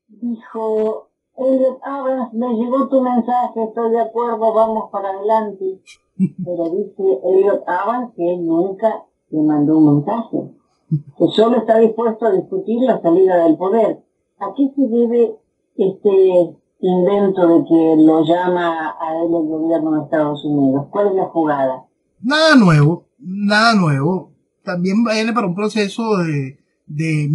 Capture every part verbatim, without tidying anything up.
dijo, Elliot Abrams, me llegó tu mensaje, estoy de acuerdo, vamos para adelante. Pero dice Elliot Abrams que él nunca le mandó un mensaje, que solo está dispuesto a discutir la salida del poder. ¿A qué se debe este invento de que lo llama a él el gobierno de Estados Unidos? ¿Cuál es la jugada? Nada nuevo, nada nuevo. También viene para un proceso de, de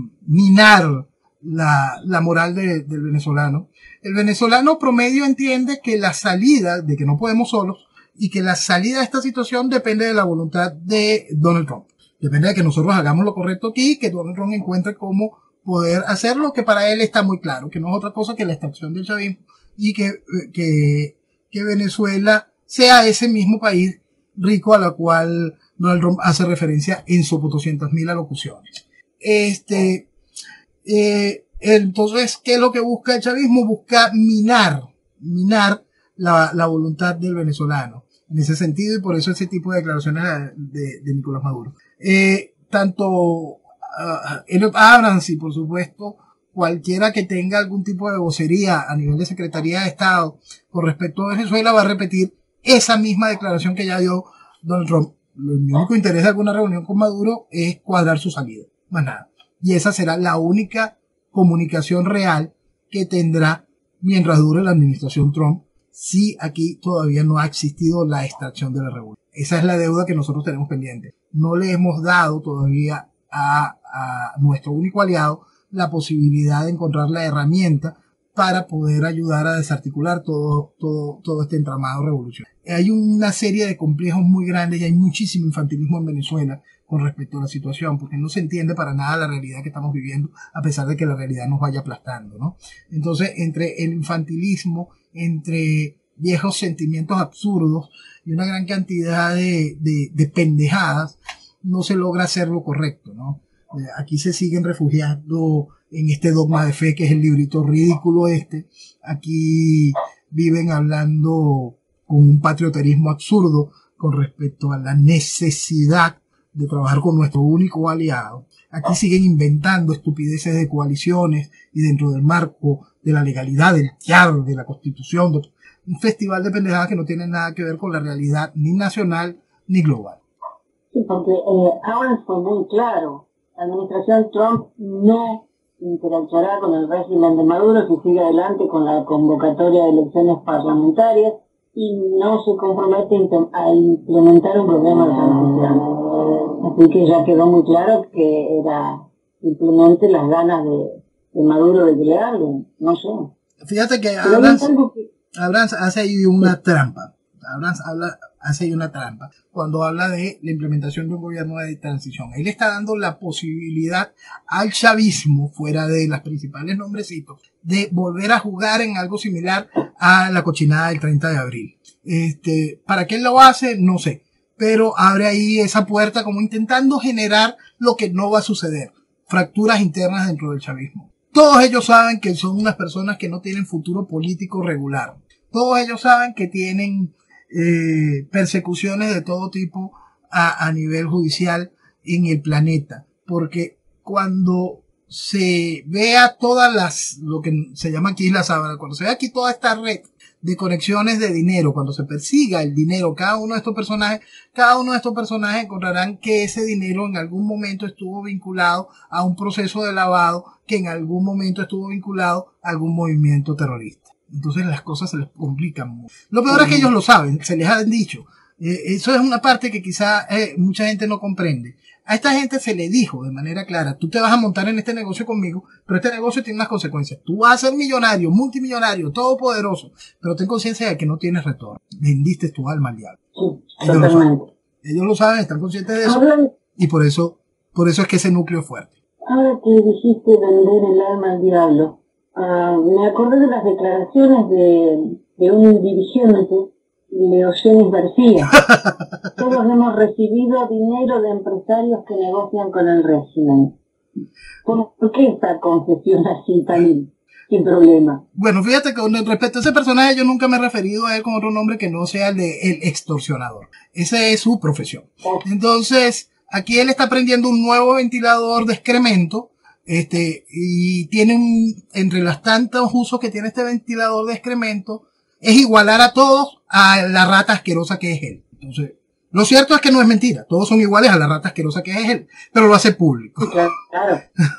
minar la, la moral de, del venezolano. El venezolano promedio entiende que la salida, de que no podemos solos, y que la salida de esta situación depende de la voluntad de Donald Trump. Depende de que nosotros hagamos lo correcto aquí y que Donald Trump encuentre cómo poder hacer lo que para él está muy claro, que no es otra cosa que la extracción del chavismo y que, que, que Venezuela sea ese mismo país rico a la cual Donald Trump hace referencia en sus doscientas mil alocuciones. Este, eh, entonces, ¿qué es lo que busca el chavismo? Busca minar, minar la, la voluntad del venezolano. En ese sentido, y por eso ese tipo de declaraciones de, de Nicolás Maduro. Eh, tanto uh, Elliot Abrams y, por supuesto, cualquiera que tenga algún tipo de vocería a nivel de Secretaría de Estado con respecto a Venezuela va a repetir esa misma declaración que ya dio Donald Trump. El único interés de alguna reunión con Maduro es cuadrar su salida, más nada. Y esa será la única comunicación real que tendrá mientras dure la administración Trump, si aquí todavía no ha existido la extracción de la revolución. Esa es la deuda que nosotros tenemos pendiente. No le hemos dado todavía a, a nuestro único aliado la posibilidad de encontrar la herramienta para poder ayudar a desarticular todo, todo, todo este entramado revolucionario. Hay una serie de complejos muy grandes y hay muchísimo infantilismo en Venezuela con respecto a la situación, porque no se entiende para nada la realidad que estamos viviendo, a pesar de que la realidad nos vaya aplastando, ¿no? Entonces, entre el infantilismo, entre viejos sentimientos absurdos y una gran cantidad de, de, de pendejadas, no se logra hacer lo correcto, ¿no? Eh, aquí se siguen refugiando en este dogma de fe que es el librito ridículo este. Aquí viven hablando con un patrioterismo absurdo con respecto a la necesidad de trabajar con nuestro único aliado. Aquí siguen inventando estupideces de coaliciones y dentro del marco de la legalidad, del T I A R, de la Constitución, de un festival de pendejadas que no tienen nada que ver con la realidad ni nacional ni global. Sí, porque eh, ahora fue muy claro. La administración Trump no interactuará con el régimen de Maduro si sigue adelante con la convocatoria de elecciones parlamentarias y no se compromete a implementar un programa de transición. Así que ya quedó muy claro que era simplemente las ganas de, de Maduro de que le hablen, no sé. Fíjate que Abrams, que... Abrams hace ahí una trampa. Abrams habla, hace ahí una trampa cuando habla de la implementación de un gobierno de transición. Él está dando la posibilidad al chavismo, fuera de las principales nombrecitos, de volver a jugar en algo similar a la cochinada del treinta de abril. Este, ¿para qué él lo hace? No sé. Pero abre ahí esa puerta como intentando generar lo que no va a suceder. Fracturas internas dentro del chavismo. Todos ellos saben que son unas personas que no tienen futuro político regular. Todos ellos saben que tienen eh, persecuciones de todo tipo a, a nivel judicial en el planeta. Porque cuando se vea todas las, lo que se llama aquí la sábana, cuando se vea aquí toda esta red de conexiones de dinero, cuando se persiga el dinero, cada uno de estos personajes, cada uno de estos personajes encontrarán que ese dinero en algún momento estuvo vinculado a un proceso de lavado, que en algún momento estuvo vinculado a algún movimiento terrorista. Entonces las cosas se les complican mucho. Lo peor es que ellos lo saben, se les han dicho. Eh, eso es una parte que quizá eh, mucha gente no comprende. A esta gente se le dijo de manera clara, tú te vas a montar en este negocio conmigo, pero este negocio tiene unas consecuencias. Tú vas a ser millonario, multimillonario, todopoderoso, pero ten conciencia de que no tienes retorno. Vendiste tu alma al diablo. Sí, ellos, lo saben. ellos lo saben, están conscientes de eso, ahora, y por eso, por eso es que ese núcleo es fuerte. Ahora que dijiste vender el alma al diablo, uh, me acordé de las declaraciones de, de un dirigente, Leocenis García. Todos hemos recibido dinero de empresarios que negocian con el régimen. ¿Por qué esta confesión así tan sin problema? Bueno, fíjate que con respecto a ese personaje yo nunca me he referido a él con otro nombre que no sea el de el extorsionador. Esa es su profesión. Entonces, aquí él está prendiendo un nuevo ventilador de excremento Este, y tienen, entre los tantos usos que tiene este ventilador de excremento, es igualar a todos a la rata asquerosa que es él. Entonces, lo cierto es que no es mentira, todos son iguales a la rata asquerosa que es él, pero lo hace público. Claro, claro.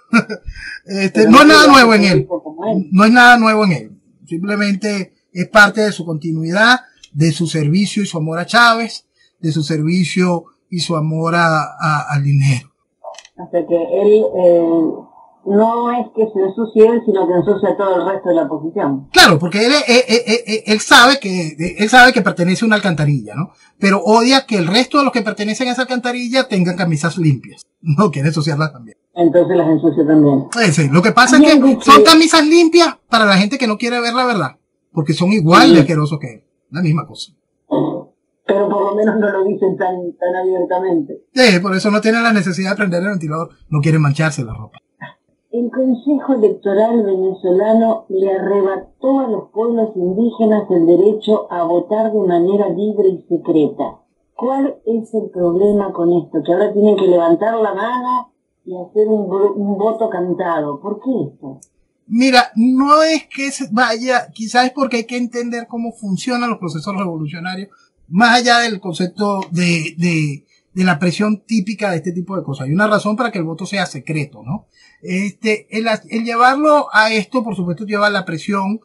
este, no es nada nuevo en él, no es nada nuevo en él, simplemente es parte de su continuidad, de su servicio y su amor a Chávez, de su servicio y su amor a, a, al dinero. Hasta que él, eh, no es que se ensucie él, sino que ensucia todo el resto de la oposición. Claro, porque él, él, él, él, él sabe que, él sabe que pertenece a una alcantarilla, ¿no? Pero odia que el resto de los que pertenecen a esa alcantarilla tengan camisas limpias. No quiere ensuciarlas también. Entonces las ensucia también. Sí, lo que pasa Bien, es que son camisas limpias para la gente que no quiere ver la verdad. Porque son igual sí. de asquerosos que él. La misma cosa. Pero por lo menos no lo dicen tan, tan abiertamente. Sí, por eso no tienen la necesidad de prender el ventilador. No quieren mancharse la ropa. El Consejo Electoral venezolano le arrebató a los pueblos indígenas el derecho a votar de manera libre y secreta. ¿Cuál es el problema con esto? Que ahora tienen que levantar la mano y hacer un, un voto cantado. ¿Por qué esto? Mira, no es que se vaya, quizás es porque hay que entender cómo funcionan los procesos revolucionarios, más allá del concepto de, de, de la presión típica de este tipo de cosas. Hay una razón para que el voto sea secreto, ¿no? Este, el, el llevarlo a esto, por supuesto, lleva la presión,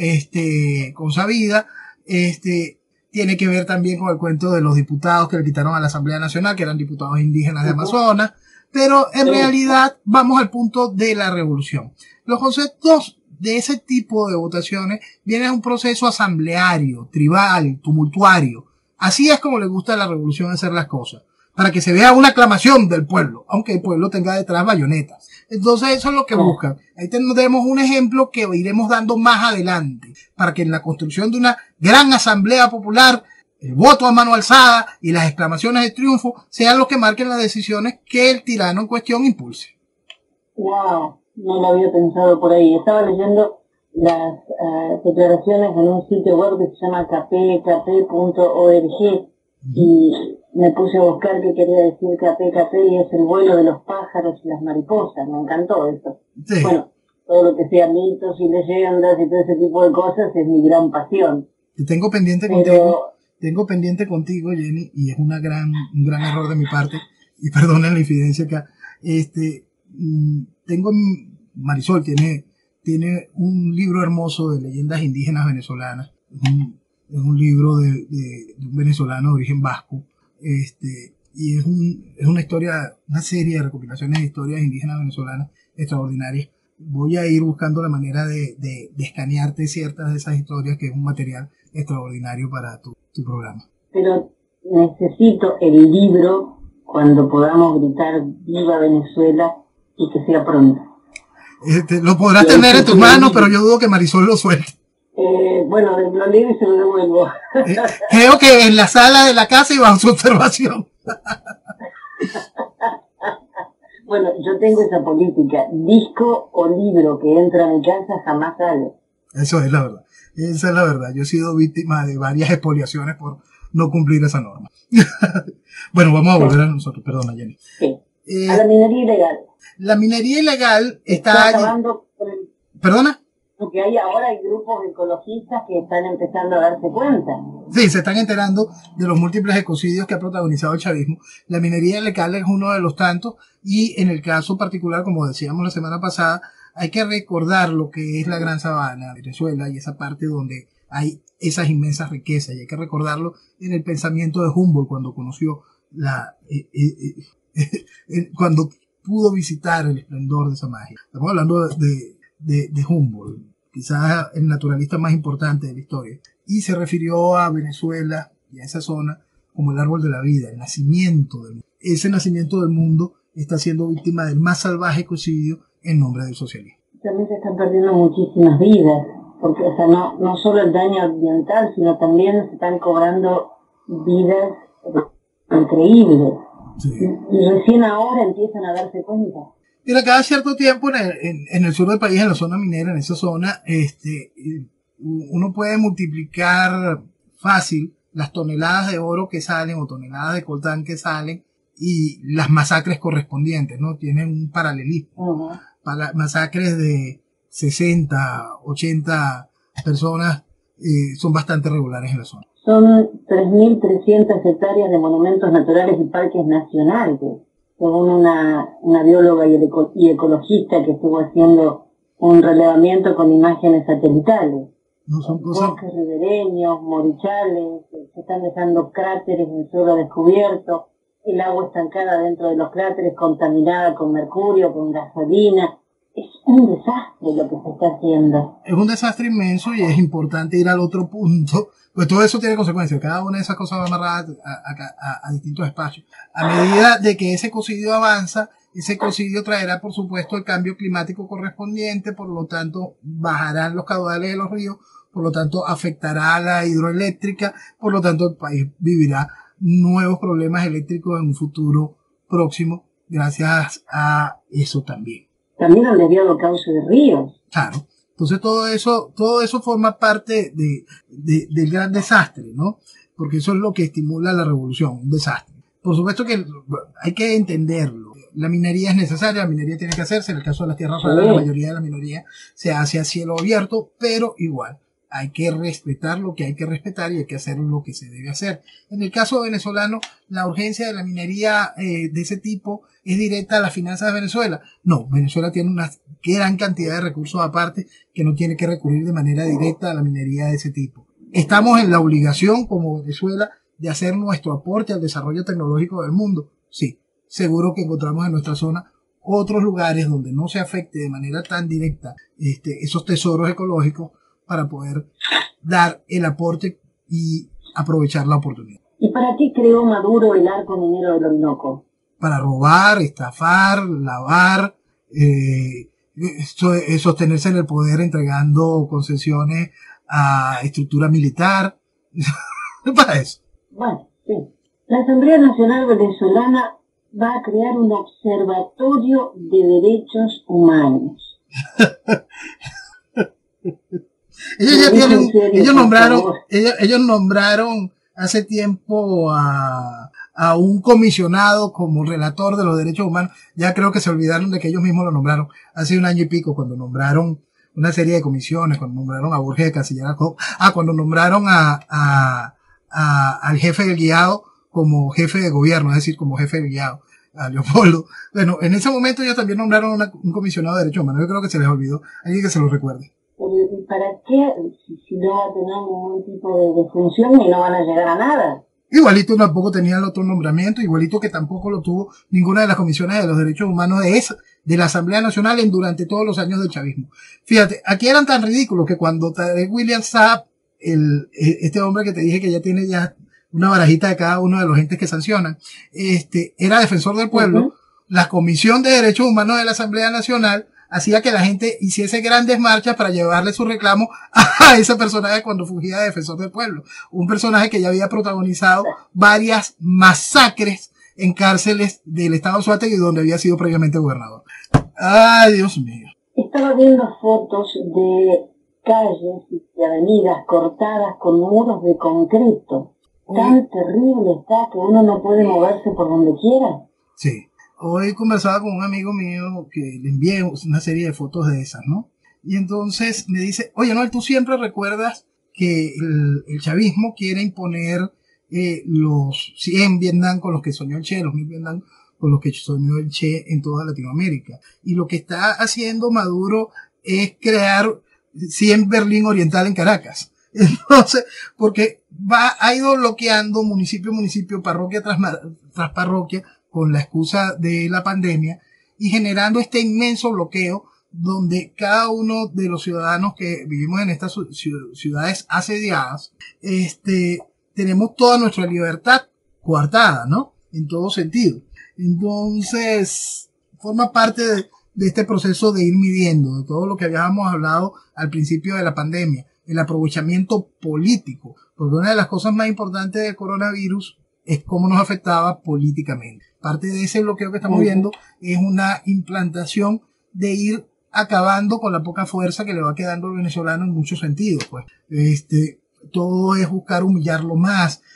este, consabida, este, tiene que ver también con el cuento de los diputados que le quitaron a la Asamblea Nacional, que eran diputados indígenas de Amazonas, pero en realidad vamos al punto de la revolución. Los conceptos de ese tipo de votaciones vienen a un proceso asambleario, tribal, tumultuario. Así es como le gusta a la revolución hacer las cosas, para que se vea una aclamación del pueblo, aunque el pueblo tenga detrás bayonetas. Entonces eso es lo que buscan. Ahí tenemos un ejemplo que iremos dando más adelante, para que en la construcción de una gran asamblea popular, el voto a mano alzada y las exclamaciones de triunfo sean los que marquen las decisiones que el tirano en cuestión impulse. Wow, no lo había pensado por ahí. Estaba leyendo las uh, declaraciones en un sitio web que se llama k p k p punto org y me puse a buscar qué quería decir K P K P y es el vuelo de los pájaros y las mariposas. Me encantó eso. Sí. Bueno, todo lo que sea mitos y leyendas y todo ese tipo de cosas es mi gran pasión. Te tengo pendiente Pero... contigo, tengo pendiente contigo, Jenny, y es una gran, un gran error de mi parte, y perdonen la infidencia acá. Este, tengo, Marisol tiene, tiene un libro hermoso de leyendas indígenas venezolanas. Un, es un libro de, de, de un venezolano de origen vasco, este, y es, un, es una historia, una serie de recopilaciones de historias indígenas venezolanas extraordinarias. Voy a ir buscando la manera de, de, de escanearte ciertas de esas historias, que es un material extraordinario para tu, tu programa. Pero necesito el libro cuando podamos gritar ¡Viva Venezuela! Y que sea pronto. Este, lo podrás y tener en tus manos, pero yo dudo que Marisol lo suelte. Eh, bueno, lo leo y se lo devuelvo. Eh, creo que en la sala de la casa y bajo su observación. Bueno, yo tengo esa política. Disco o libro que entra a mi casa jamás sale. Eso es la verdad. Esa es la verdad. Yo he sido víctima de varias expoliaciones por no cumplir esa norma. Bueno, vamos a volver sí. a nosotros. Perdona, Jenny. Sí. Eh, a la minería ilegal. La minería ilegal está... está acabando con el... ¿Perdona? Porque hay ahora hay grupos ecologistas que están empezando a darse cuenta. Sí, se están enterando de los múltiples ecocidios que ha protagonizado el chavismo. La minería ilegal es uno de los tantos, y en el caso particular, como decíamos la semana pasada, hay que recordar lo que es la Gran Sabana, Venezuela, y esa parte donde hay esas inmensas riquezas, y hay que recordarlo en el pensamiento de Humboldt cuando conoció la, eh, eh, eh, eh, cuando pudo visitar el esplendor de esa magia. Estamos hablando de, de, de, de Humboldt, quizás el naturalista más importante de la historia, y se refirió a Venezuela y a esa zona como el árbol de la vida, el nacimiento del mundo. Ese nacimiento del mundo está siendo víctima del más salvaje ecocidio en nombre del socialismo. También se están perdiendo muchísimas vidas, porque o sea, no, no solo el daño ambiental, sino también se están cobrando vidas increíbles. Sí. Y, y recién ahora empiezan a darse cuenta. Mira, cada cierto tiempo en el, en, en el sur del país, en la zona minera, en esa zona, este, uno puede multiplicar fácil las toneladas de oro que salen o toneladas de coltán que salen y las masacres correspondientes, ¿no? Tienen un paralelismo. Uh-huh. masacres de sesenta, ochenta personas eh, son bastante regulares en la zona. Son tres mil trescientas hectáreas de monumentos naturales y parques nacionales, según una, una bióloga y, eco, y ecologista que estuvo haciendo un relevamiento con imágenes satelitales. No son cosas... Bosques ribereños, morichales, se están dejando cráteres en suelo descubierto, el agua estancada dentro de los cráteres contaminada con mercurio, con gasolina. Es un desastre lo que se está haciendo. Es un desastre inmenso y es importante ir al otro punto, pues todo eso tiene consecuencias. Cada una de esas cosas va amarrada a, a, a, a distintos espacios. A medida de que ese ecocidio avanza, ese ecocidio traerá, por supuesto, el cambio climático correspondiente, por lo tanto, bajarán los caudales de los ríos, por lo tanto, afectará a la hidroeléctrica, por lo tanto, el país vivirá nuevos problemas eléctricos en un futuro próximo, gracias a eso también. También al desviado cauce de ríos. Claro. Entonces todo eso, todo eso forma parte de, de, del gran desastre, ¿no? Porque eso es lo que estimula la revolución, un desastre. Por supuesto que hay que entenderlo. La minería es necesaria, la minería tiene que hacerse. En el caso de las tierras raras, sí, la mayoría de la minería se hace a cielo abierto, pero igual hay que respetar lo que hay que respetar y hay que hacer lo que se debe hacer. En el caso venezolano, la urgencia de la minería eh, de ese tipo es directa a las finanzas de Venezuela. No, Venezuela tiene una gran cantidad de recursos aparte que no tiene que recurrir de manera directa a la minería de ese tipo. Estamos en la obligación como Venezuela de hacer nuestro aporte al desarrollo tecnológico del mundo. Sí, seguro que encontramos en nuestra zona otros lugares donde no se afecte de manera tan directa este, esos tesoros ecológicos para poder dar el aporte y aprovechar la oportunidad. ¿Y para qué creó Maduro el arco minero del Orinoco? Para robar, estafar, lavar, eh, sostenerse en el poder entregando concesiones a estructura militar. Para eso. Bueno, sí. La Asamblea Nacional Venezolana va a crear un observatorio de derechos humanos. ellos ya tienen, ellos nombraron, ellos, ellos nombraron hace tiempo a, a un comisionado como relator de los derechos humanos. Ya creo que se olvidaron de que ellos mismos lo nombraron hace un año y pico, cuando nombraron una serie de comisiones, cuando nombraron a Borges de Canciller, ah, cuando nombraron a, a, a, al jefe del guiado como jefe de gobierno, es decir, como jefe del guiado, a Leopoldo. Bueno, en ese momento ellos también nombraron una, un comisionado de derechos humanos. Yo creo que se les olvidó. Alguien que se lo recuerde. ¿Para qué? Si, si no va a tener ningún tipo de, de función y no van a llegar a nada. Igualito tampoco tenía el otro nombramiento, igualito que tampoco lo tuvo ninguna de las comisiones de los derechos humanos de esa, de la Asamblea Nacional en durante todos los años del chavismo. Fíjate, aquí eran tan ridículos que cuando Tarek William Saab, el, este hombre que te dije que ya tiene ya una barajita de cada uno de los entes que sancionan, este, era defensor del pueblo, uh-huh. La Comisión de Derechos Humanos de la Asamblea Nacional hacía que la gente hiciese grandes marchas para llevarle su reclamo a ese personaje cuando fugía de defensor del pueblo. Un personaje que ya había protagonizado varias masacres en cárceles del estado de Suátegui, donde había sido previamente gobernador. Ay, Dios mío. Estaba viendo fotos de calles y avenidas cortadas con muros de concreto. Tan Uy. terrible está que uno no puede moverse por donde quiera. Sí. Hoy conversaba con un amigo mío que le envié una serie de fotos de esas, ¿no? Y entonces me dice, oye, Noel, tú siempre recuerdas que el, el chavismo quiere imponer eh, los cien Vietnam con los que soñó el Che, los mil Vietnam con los que soñó el Che en toda Latinoamérica. Y lo que está haciendo Maduro es crear cien Berlín Oriental en Caracas. Entonces, porque va, ha ido bloqueando municipio a municipio, parroquia tras, tras parroquia, con la excusa de la pandemia y generando este inmenso bloqueo donde cada uno de los ciudadanos que vivimos en estas ciudades asediadas, este, tenemos toda nuestra libertad coartada, ¿no? En todo sentido. Entonces, forma parte de, de este proceso de ir midiendo, de todo lo que habíamos hablado al principio de la pandemia, el aprovechamiento político, porque una de las cosas más importantes del coronavirus es cómo nos afectaba políticamente. Parte de ese bloqueo que estamos viendo es una implantación de ir acabando con la poca fuerza que le va quedando al venezolano en muchos sentidos, pues. Este, todo es buscar humillarlo más,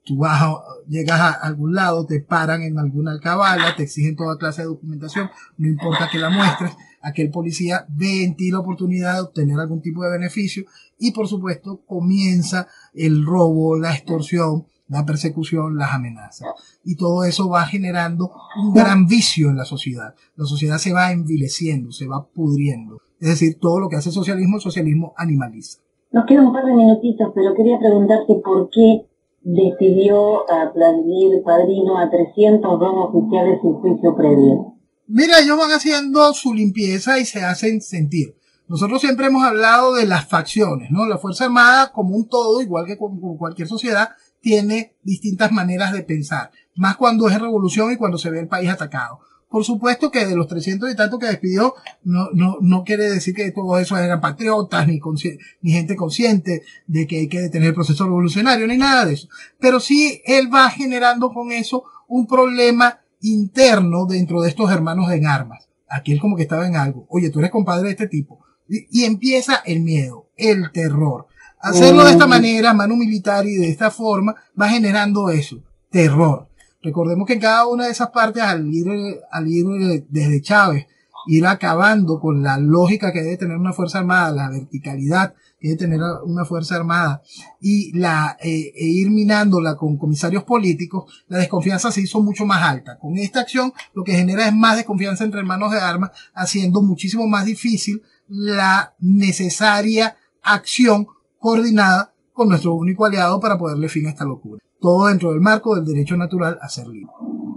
tú vas a, llegas a algún lado, te paran en alguna alcabala, te exigen toda clase de documentación, no importa que la muestres, aquel policía ve en ti la oportunidad de obtener algún tipo de beneficio y por supuesto comienza el robo, la extorsión, la persecución, las amenazas. Y todo eso va generando un gran vicio en la sociedad. La sociedad se va envileciendo, se va pudriendo. Es decir, todo lo que hace el socialismo, el socialismo animaliza. Nos quedan un par de minutitos, pero quería preguntarte por qué decidió aplaudir padrino a trescientos dos oficiales sin juicio previo. Mira, ellos van haciendo su limpieza y se hacen sentir. Nosotros siempre hemos hablado de las facciones, ¿no? La Fuerza Armada, como un todo, igual que con cualquier sociedad, tiene distintas maneras de pensar. Más cuando es revolución y cuando se ve el país atacado. Por supuesto que de los trescientos y tanto que despidió, no, no, no quiere decir que todos esos eran patriotas, ni, ni gente consciente de que hay que detener el proceso revolucionario, ni nada de eso. Pero sí, él va generando con eso un problema interno dentro de estos hermanos en armas. Aquí él como que estaba en algo. Oye, tú eres compadre de este tipo. Y, y empieza el miedo, el terror. Hacerlo de esta manera, mano militar y de esta forma, va generando eso, terror. Recordemos que en cada una de esas partes, al ir, al ir desde Chávez, ir acabando con la lógica que debe tener una Fuerza Armada, la verticalidad que debe tener una Fuerza Armada, y la, eh, e ir minándola con comisarios políticos, la desconfianza se hizo mucho más alta. Con esta acción, lo que genera es más desconfianza entre hermanos de armas, haciendo muchísimo más difícil la necesaria acción coordinada con nuestro único aliado para ponerle fin a esta locura. Todo dentro del marco del derecho natural a ser libre.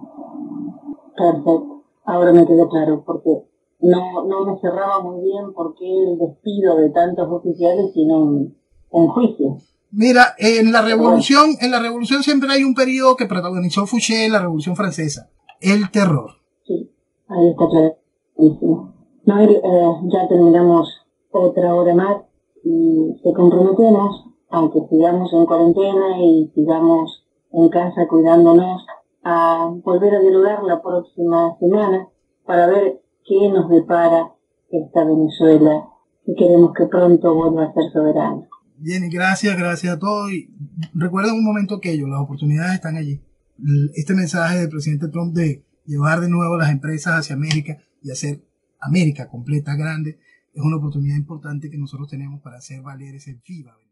Perfecto. Ahora me quedó claro, porque no, no me cerraba muy bien por qué el despido de tantos oficiales sino un, un juicio. Mira, en la revolución, en la revolución siempre hay un periodo que protagonizó Fouché en la Revolución Francesa. El terror. Sí, ahí está clarísimo. Noel, eh, ya terminamos otra hora más y te comprometemos, aunque sigamos en cuarentena y sigamos en casa cuidándonos, a volver a dialogar la próxima semana para ver qué nos depara esta Venezuela y queremos que pronto vuelva a ser soberana. Jenny, gracias, gracias a todos. Y recuerden un momento aquello, las oportunidades están allí. Este mensaje del presidente Trump de llevar de nuevo las empresas hacia América y hacer América completa, grande, es una oportunidad importante que nosotros tenemos para hacer valer ese viva.